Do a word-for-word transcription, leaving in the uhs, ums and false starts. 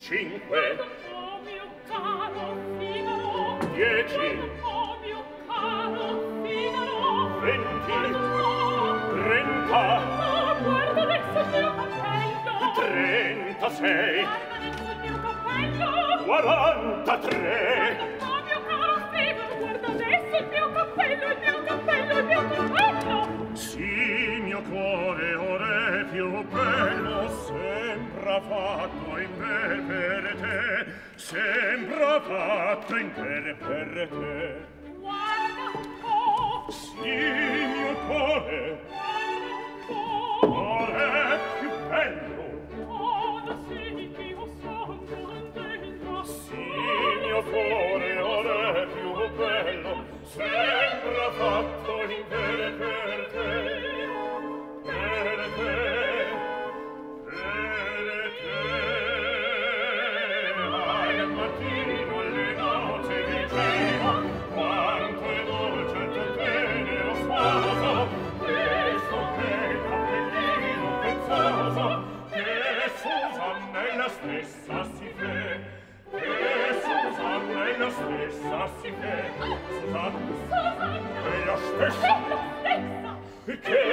Cinque. Oh mio caro Figaro. Dieci. Oh mio caro Figaro. Venti. Oh, Trenta. oh, guarda adesso il mio cappello. Trentasei. Guarda adesso il mio cappello. Quarantatré. Oh mio caro Figaro, guarda adesso il mio cappello, il mio cappello, il mio cappello. Sì, mio cuore ora è più bello, sembra fatto in per per te, sembra fatto in per per te. Guarda un po'. Sì, mio cuore Guarda un po'. ora è più bello. Oh, da sì che io sono contenta. Sì, mio cuore ora è più bello, sembra fatto in per per te. Per te, per te. Al mattino alle note diceva quanto è dolce il tuo tenero sposo, che sopra il cappellino pezzoso, che Susannella stessa si fe, che Susannella stessa si fe. Susanna, Susanna, è la stessa, è la stessa. che